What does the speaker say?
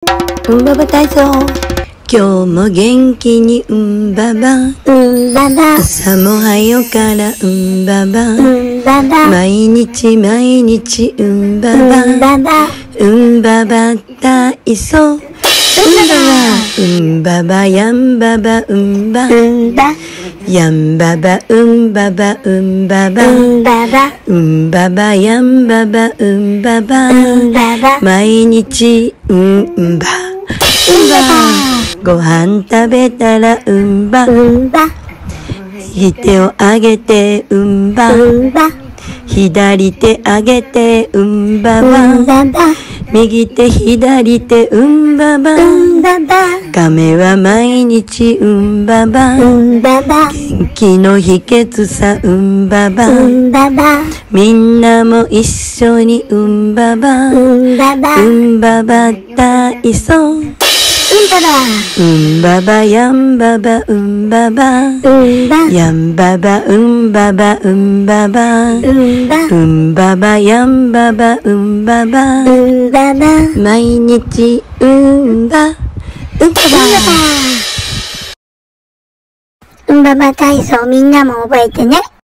うんばば体操。今日も元気にうんばば。 うんばば。 朝も早からうんばば。 うんばば。 毎日毎日うんばば。 うんばば。 うんばば体操。うんばばやんばばうんば。 うんば。 やんばばうんばばうんばば。 うんばば。 うんばばやんばばうんばば。 うんばば。 毎日うんば。ご飯食べたらうんば。 うんば。 右手を上げてうんば。 うんば。 左手上げてうんばうんば。 ばば。 右手左手うんばば。 うんばば。 亀は毎日うんばば。 うんばば。 元気の秘訣さうんばば。 うんばば。 みんなも一緒にうんばば。 うんばば。 うんばば体操。 うんばば。 うんばばやんばばうんばば。 うんば。 やんばばうんばばうんばば。 うんば。 うんばばやんばばうんばば。 うんばば。 毎日うんば。うんばば。 うんばば体操みんなも覚えてね。